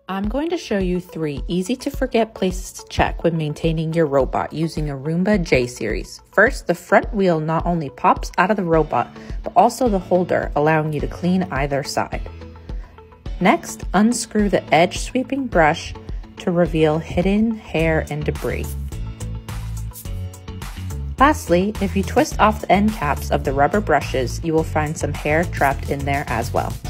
I'm going to show you 3 easy to forget places to check when maintaining your robot using a Roomba J series. First, the front wheel not only pops out of the robot, but also the holder, allowing you to clean either side. Next, unscrew the edge sweeping brush to reveal hidden hair and debris. Lastly, if you twist off the end caps of the rubber brushes, you will find some hair trapped in there as well.